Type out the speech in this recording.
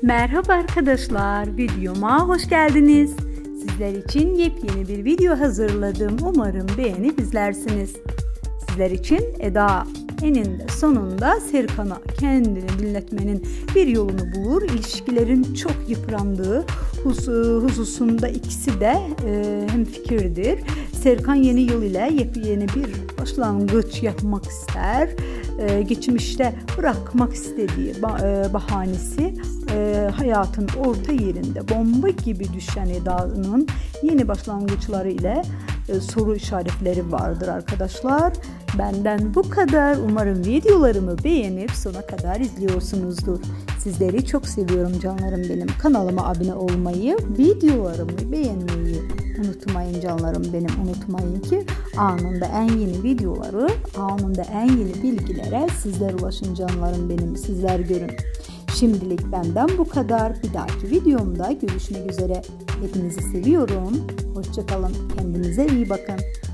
Merhaba arkadaşlar, videoma hoş geldiniz. Sizler için yepyeni bir video hazırladım. Umarım beğenip izlersiniz. Sizler için Eda eninde sonunda Serkan'a kendini dinletmenin bir yolunu bulur. İlişkilerin çok yıprandığı hususunda ikisi de hemfikirdir. Serkan yeni yıl ile yepyeni bir başlangıç yapmak ister. Geçmişte bırakmak istediği bahanesi hayatın orta yerinde bomba gibi düşen Eda'nın yeni başlangıçları ile soru işaretleri vardır arkadaşlar. Benden bu kadar. Umarım videolarımı beğenip sona kadar izliyorsunuzdur. Sizleri çok seviyorum canlarım benim. Kanalıma abone olmayı, videolarımı beğenmeyi unutmayın canlarım benim. Unutmayın ki anında en yeni videoları, anında en yeni bilgilere sizler ulaşın canlarım benim. Sizler görün. Şimdilik benden bu kadar. Bir dahaki videomda görüşmek üzere. Hepinizi seviyorum. Hoşça kalın. Kendinize iyi bakın.